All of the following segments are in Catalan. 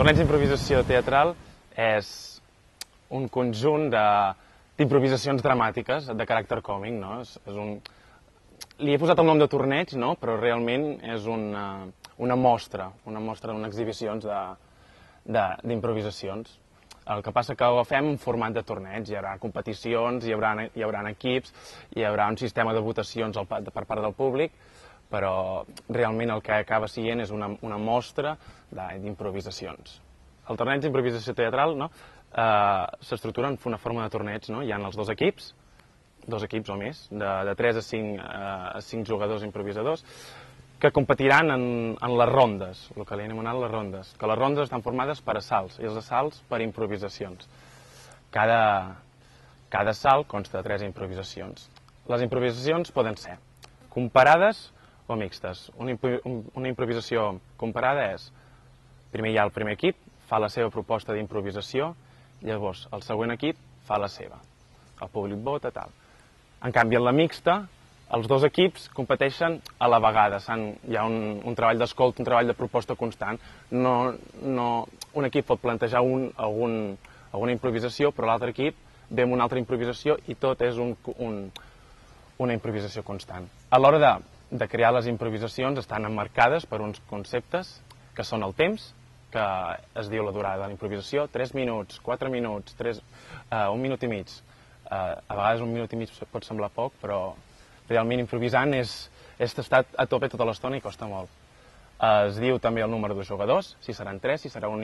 torneig d'improvisació teatral és un conjunt d'improvisacions dramàtiques de caràcter còmic, no? Li he posat el nom de torneig, no? Però realment és una mostra d'unes exhibicions d'improvisacions. El que passa que ho agafem en format de torneig, hi haurà competicions, hi haurà equips, hi haurà un sistema de votacions per part del públic, però realment el que acaba sent és una mostra d'improvisacions. El torneig d'improvisació teatral s'estructura en una forma de torneig. Hi ha els dos equips o més, de 3 a 5 jugadors improvisadors, que competiran en les rondes, el que li hem anomenat les rondes, que les rondes estan formades per assalts i els assalts per improvisacions. Cada assalt consta de 3 improvisacions. Les improvisacions poden ser comparades o mixtes. Una improvisació comparada és: primer hi ha el primer equip, fa la seva proposta d'improvisació, llavors el següent equip fa la seva. El públic vota, tal. En canvi, en la mixta, els dos equips competeixen a la vegada. Hi ha un treball d'escolta, un treball de proposta constant. Un equip pot plantejar alguna improvisació, però l'altre equip ve amb una altra improvisació i tot és una improvisació constant. A l'hora de crear les improvisacions estan emmarcades per uns conceptes que són el temps, que es diu la durada de la improvisació, 3 minuts, 4 minuts, 1 minut i mig. A vegades 1 minut i mig pot semblar poc, però realment improvisant és estar a tope tota l'estona i costa molt. Es diu també el número de jugadors, si seran 3, si serà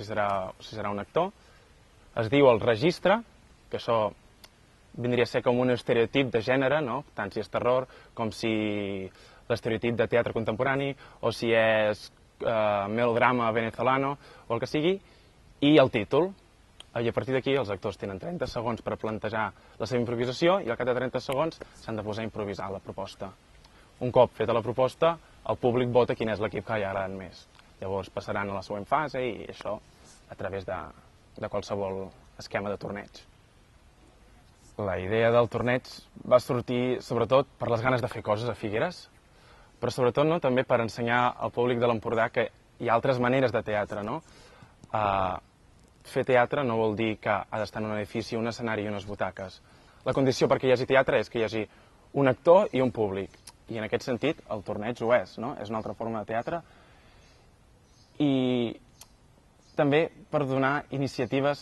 un actor. Es diu el registre, que això vindria a ser com un estereotip de gènere, tant si és terror com si l'estereotip de teatre contemporani o si és melodrama venezolano o el que sigui, i el títol. I a partir d'aquí els actors tenen 30 segons per plantejar la seva improvisació i al cap de 30 segons s'han de posar a improvisar la proposta. Un cop feta la proposta, el públic vota quin és l'equip que li ha agradat més. Llavors passaran a la següent fase i això a través de qualsevol esquema de torneig. La idea del torneig va sortir sobretot per les ganes de fer coses a Figueres, però sobretot també per ensenyar al públic de l'Empordà que hi ha altres maneres de teatre. Fer teatre no vol dir que ha d'estar en un edifici, un escenari i unes butaques. La condició perquè hi hagi teatre és que hi hagi un actor i un públic. I en aquest sentit el torneig ho és, és una altra forma de teatre. I també per donar iniciatives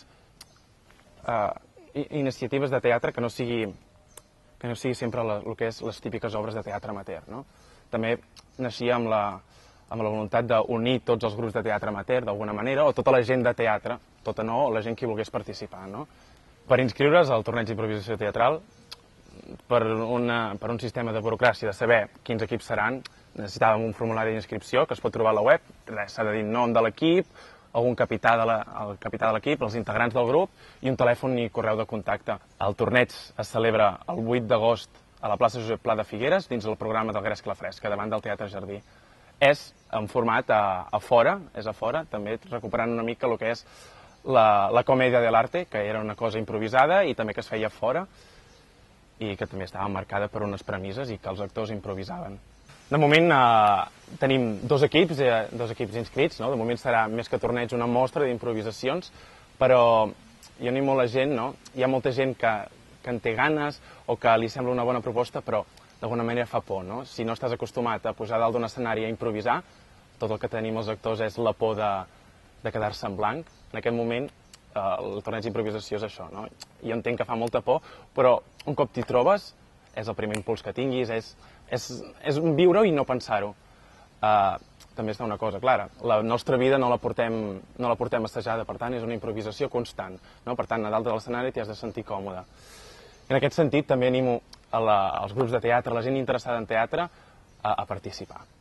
de teatre que no sigui sempre el que és les típiques obres de teatre amateur. També naixia amb la voluntat d'unir tots els grups de teatre amateur d'alguna manera, o tota la gent de teatre, tota no, o la gent que volgués participar. Per inscriure's al torneig d'improvisació teatral, per un sistema de burocràcia, de saber quins equips seran, necessitàvem un formulari d'inscripció que es pot trobar a la web. S'ha de dir nom de l'equip, algun capità de l'equip, els integrants del grup i un telèfon i correu de contacte. El torneig es celebra el 8 d'agost a la plaça Josep Pla de Figueres, dins el programa del Gresca la Fresca, davant del Teatre Jardí. És en format a fora, també recuperant una mica el que és la comèdia de l'arte, que era una cosa improvisada i també que es feia fora i que també estava marcada per unes premisses i que els actors improvisaven. De moment tenim dos equips inscrits, de moment serà més que torneig una mostra d'improvisacions, però jo animo la gent, hi ha molta gent que en té ganes o que li sembla una bona proposta, però d'alguna manera fa por. Si no estàs acostumat a pujar dalt d'un escenari a improvisar, tot el que tenim els actors és la por de quedar-se en blanc. En aquest moment el torneig d'improvisació és això. Jo entenc que fa molta por, però un cop t'hi trobes és el primer impuls que tinguis, és viure-ho i no pensar-ho. També està una cosa clara, la nostra vida no la portem assajada, per tant és una improvisació constant. Per tant, a dalt de l'escenari t'hi has de sentir còmode. En aquest sentit també animo els grups de teatre, la gent interessada en teatre, a participar.